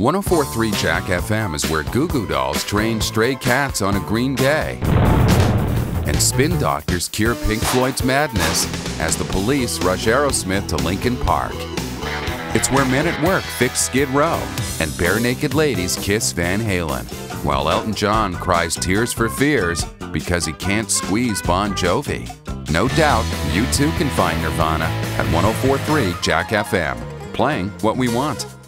104.3 Jack FM is where Goo Goo Dolls train stray cats on a green day. And spin doctors cure Pink Floyd's madness as the police rush Aerosmith to Lincoln Park. It's where men at work fix Skid Row and bare-naked ladies kiss Van Halen, while Elton John cries tears for fears because he can't squeeze Bon Jovi. No doubt, you too can find Nirvana at 104.3 Jack FM, playing what we want.